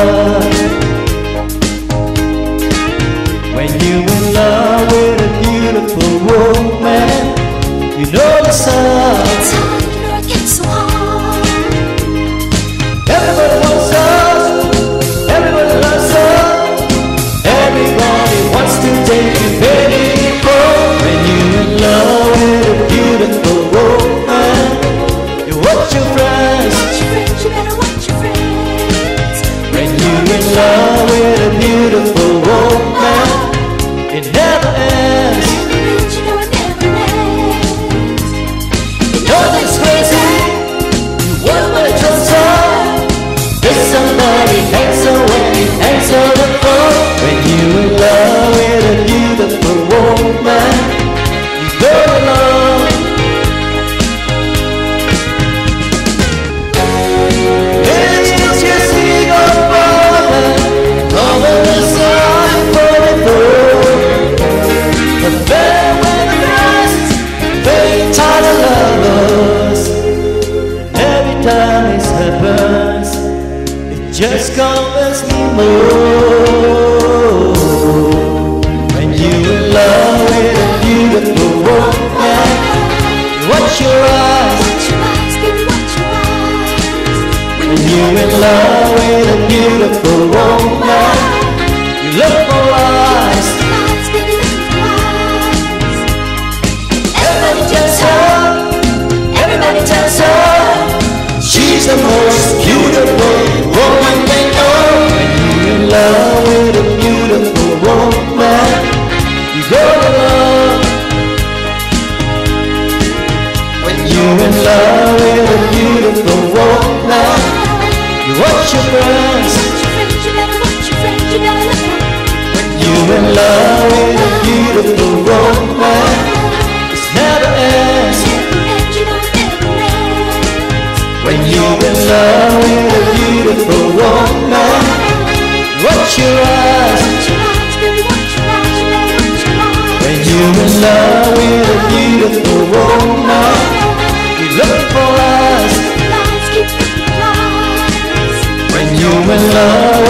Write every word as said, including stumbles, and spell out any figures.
When you're in love with a beautiful woman, you know the sun. It's hard, you know it gets so hard. Everybody wants us, everybody loves us, everybody wants to take you very far. When you're in love with a beautiful woman, you watch your friends. Watch your friends, you better watch your friends. When you're in love with a beautiful woman, it never ends. It never ends, you know it never ends. You know Nothing's crazy, you wouldn't want to trust her. If somebody hangs away, hangs on the phone. When you're in love with a beautiful woman, you go along. It's just your single woman, all of the sun falling through. But then when the rest, they tired of lovers. Every time this happens, it just covers me more. When you're in love with a beautiful woman, you watch your eyes. watch your eyes, baby, watch your eyes. When you're in love with a beautiful woman, you look for eyes. Eyes, baby, look for eyes. Everybody tells her, everybody tells her, she's the most beautiful woman they know. When you're in love with a beautiful woman, you go along. When you're in love with a beautiful woman, you watch your friends. Watch your friends, you better watch your friends, you better look out. When you're in love with a beautiful woman, it's never ends. Never ends, you know it never ends. When you're in love with a beautiful woman, watch your eyes. Watch your eyes, baby, watch your eyes, you better watch your eyes. When you're in love with a beautiful woman, you look for eyes. Eyes, keep looking for eyes. When you're in love